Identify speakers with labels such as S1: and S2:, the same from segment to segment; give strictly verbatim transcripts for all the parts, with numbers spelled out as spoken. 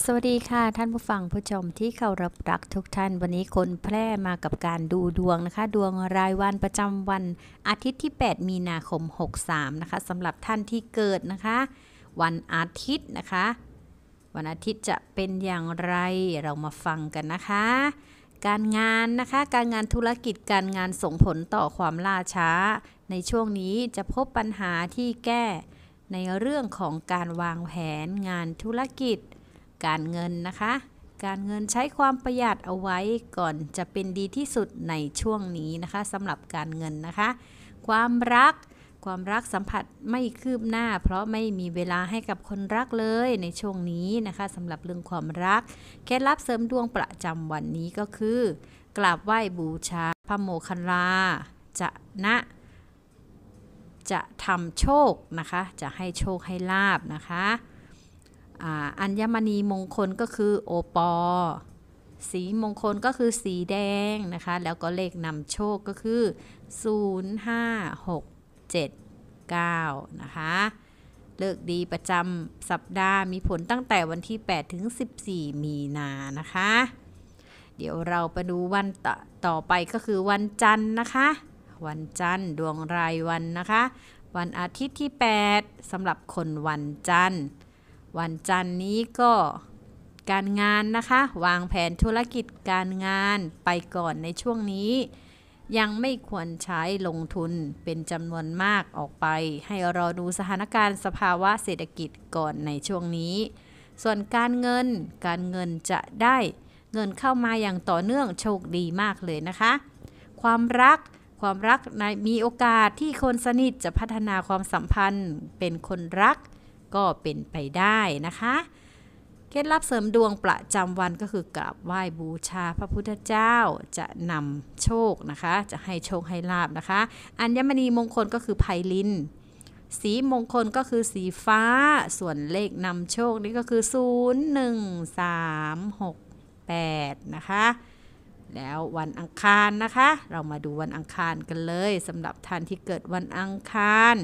S1: สวัสดีค่ะท่านผู้ฟังผู้ชมที่เคารพรักทุกท่านวันนี้คนแพร่มากับการดูดวงนะคะดวงรายวันประจำวันอาทิตย์ที่แปดมีนาคมหกสามนะคะสำหรับท่านที่เกิดนะคะวันอาทิตย์นะคะวันอาทิตย์จะเป็นอย่างไรเรามาฟังกันนะคะการงานนะคะการงานธุรกิจการงานส่งผลต่อความล่าช้าในช่วงนี้จะพบปัญหาที่แก้ในเรื่องของการวางแผนงานธุรกิจการเงินนะคะการเงินใช้ความประหยัดเอาไว้ก่อนจะเป็นดีที่สุดในช่วงนี้นะคะสำหรับการเงินนะคะความรักความรักสัมผัสไม่คืบหน้าเพราะไม่มีเวลาให้กับคนรักเลยในช่วงนี้นะคะสำหรับเรื่องความรักเคล็ดลับเสริมดวงประจำวันนี้ก็คือกราบไหว้บูชาพระโมคคัลลาจะนะจะทำโชคนะคะจะให้โชคให้ลาภนะคะอัญมณีมงคลก็คือโอปอสีมงคลก็คือสีแดงนะคะแล้วก็เลขนำโชคก็คือศูนย์ ห้า หก เจ็ด เก้านะคะเลิกดีประจำสัปดาห์มีผลตั้งแต่วันที่แปดถึงสิบสี่มีนานะคะเดี๋ยวเราไปดูวันต่อต่อไปก็คือวันจันทร์นะคะวันจันทร์ดวงรายวันนะคะวันอาทิตย์ที่แปดสำหรับคนวันจันทร์วันจันทร์นี้ก็การงานนะคะวางแผนธุรกิจการงานไปก่อนในช่วงนี้ยังไม่ควรใช้ลงทุนเป็นจำนวนมากออกไปให้รอดูสถานการณ์สภาวะเศรษฐกิจก่อนในช่วงนี้ส่วนการเงินการเงินจะได้เงินเข้ามาอย่างต่อเนื่องโชคดีมากเลยนะคะความรักความรักมีโอกาสที่คนสนิทจะพัฒนาความสัมพันธ์เป็นคนรักก็เป็นไปได้นะคะเคล็ดลับเสริมดวงประจำวันก็คือกราบไหว้บูชาพระพุทธเจ้าจะนำโชคนะคะจะให้โชคให้ลาภนะคะอัญมณีมงคลก็คือไพลินสีมงคลก็คือสีฟ้าส่วนเลขนำโชคนี่ก็คือศูนย์ หนึ่ง สาม หก แปดนะคะแล้ววันอังคารนะคะเรามาดูวันอังคารกันเลยสำหรับท่านที่เกิดวันอังคาร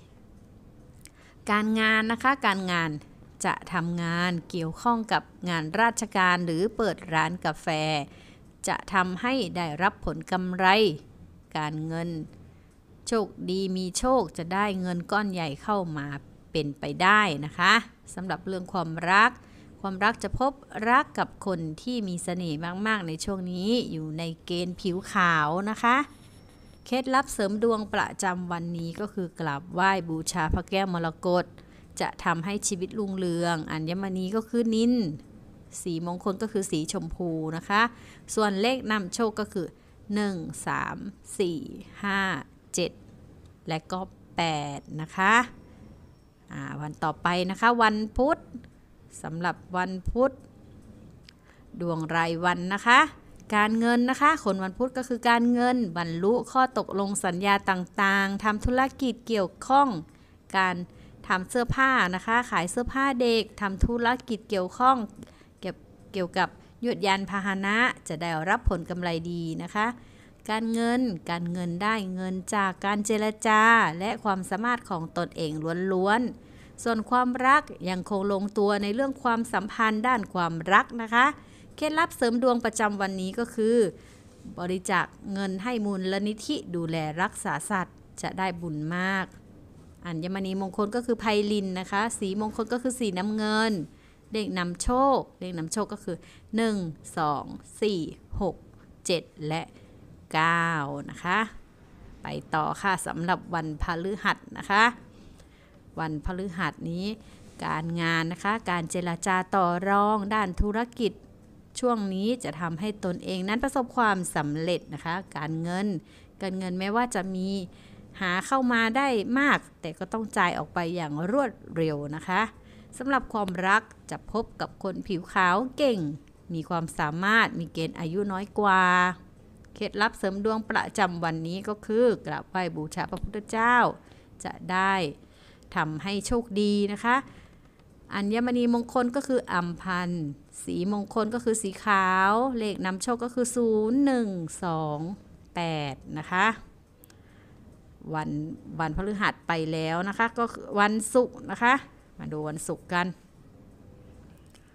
S1: การงานนะคะการงานจะทำงานเกี่ยวข้องกับงานราชการหรือเปิดร้านกาแฟจะทำให้ได้รับผลกำไรการเงินโชคดีมีโชคจะได้เงินก้อนใหญ่เข้ามาเป็นไปได้นะคะสำหรับเรื่องความรักความรักจะพบรักกับคนที่มีเสน่ห์มากๆในช่วงนี้อยู่ในเกณฑ์ผิวขาวนะคะเคล็ดลับเสริมดวงประจำวันนี้ก็คือกราบไหว้บูชาพระแก้วมรกตจะทำให้ชีวิตรุ่งเรืองอัญมณีก็คือนิลสีมงคลก็คือสีชมพูนะคะส่วนเลขนำโชคก็คือหนึ่ง สาม สี่ ห้า เจ็ดและก็แปดนะคะวันต่อไปนะคะวันพุธสำหรับวันพุธดวงรายวันนะคะการเงินนะคะคนวันพุธก็คือการเงินบรรลุข้อตกลงสัญญาต่างๆทำธุรกิจเกี่ยวข้องการทำเสื้อผ้านะคะขายเสื้อผ้าเด็กทำธุรกิจเกี่ยวข้องเกี่ยวเกี่ยวกับยวดยานพาหนะจะได้รับผลกำไรดีนะคะการเงินการเงินได้เงินจากการเจรจาและความสามารถของตนเองล้วนๆส่วนความรักยังคงลงตัวในเรื่องความสัมพันธ์ด้านความรักนะคะเคล็ดลับเสริมดวงประจำวันนี้ก็คือบริจาคเงินให้มูลนิธิดูแลรักษาสัตว์จะได้บุญมากอัญมณีมงคลก็คือไพลินนะคะสีมงคลก็คือสีน้ำเงินเลขนำโชคเลขนำโชคก็คือหนึ่ง สอง สี่ หก เจ็ดและเก้านะคะไปต่อค่ะสำหรับวันพฤหัสนะคะวันพฤหัสนี้การงานนะคะการเจรจาต่อรองด้านธุรกิจช่วงนี้จะทำให้ตนเองนั้นประสบความสำเร็จนะคะการเงินการเงินแม้ว่าจะมีหาเข้ามาได้มากแต่ก็ต้องจ่ายออกไปอย่างรวดเร็วนะคะสำหรับความรักจะพบกับคนผิวขาวเก่งมีความสามารถมีเกณฑ์อายุน้อยกว่าเคล็ดลับเสริมดวงประจำวันนี้ก็คือกราบไหว้บูชาพระพุทธเจ้าจะได้ทำให้โชคดีนะคะอัญมณีมงคลก็คืออัมพันธ์สีมงคลก็คือสีขาวเลขนำโชคก็คือศูนย์ หนึ่ง สอง แปดนะคะวันวันพฤหัสไปแล้วนะคะก็วันศุกร์นะคะมาดูวันศุกร์กัน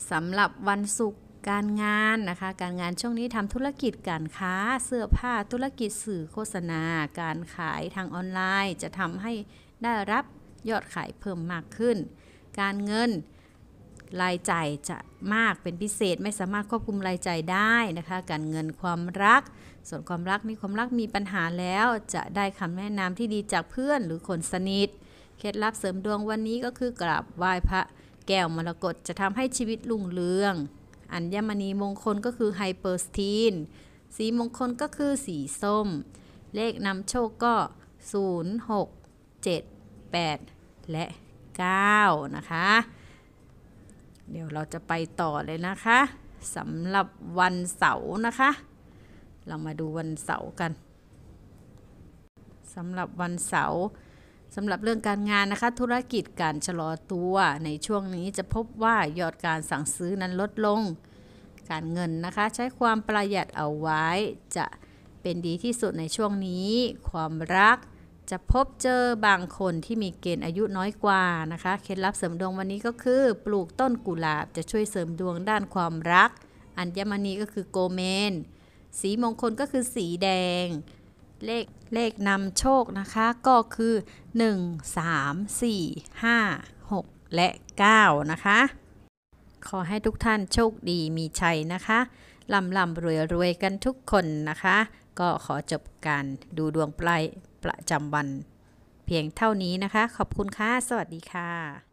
S1: สำหรับวันศุกร์การงานนะคะการงานช่วงนี้ทำธุรกิจการค้าเสื้อผ้าธุรกิจสื่อโฆษณาการขายทางออนไลน์จะทำให้ได้รับยอดขายเพิ่มมากขึ้นการเงินรายจ่ายจะมากเป็นพิเศษไม่สามารถควบคุมรายจ่ายได้นะคะการเงินความรักส่วนความรักมีความรักมีปัญหาแล้วจะได้คำแนะนำที่ดีจากเพื่อนหรือคนสนิทเคล็ดลับเสริมดวงวันนี้ก็คือกราบไหว้พระแก้วมรกตจะทำให้ชีวิตรุ่งเรืองอัญมณีมงคลก็คือไฮเปอร์สตีนสีมงคลก็คือสีส้มเลขนำโชคก็ศูนย์ หก เจ็ด แปดและเก้านะคะเดี๋ยวเราจะไปต่อเลยนะคะสำหรับวันเสาร์นะคะเรามาดูวันเสาร์กันสำหรับวันเสาร์สำหรับเรื่องการงานนะคะธุรกิจการชะลอตัวในช่วงนี้จะพบว่ายอดการสั่งซื้อนั้นลดลงการเงินนะคะใช้ความประหยัดเอาไว้จะเป็นดีที่สุดในช่วงนี้ความรักจะพบเจอบางคนที่มีเกณฑ์อายุน้อยกว่านะคะเคล็ดลับเสริมดวงวันนี้ก็คือปลูกต้นกุหลาบจะช่วยเสริมดวงด้านความรักอัญมณีก็คือโกเมนสีมงคลก็คือสีแดงเลขเลขนำโชคนะคะก็คือหนึ่ง สาม สี่ ห้า หกและเก้านะคะขอให้ทุกท่านโชคดีมีชัยนะคะร่ำร่ำรวยรวยกันทุกคนนะคะก็ขอจบการดูดวงปลายประจำวันเพียงเท่านี้นะคะขอบคุณค่ะสวัสดีค่ะ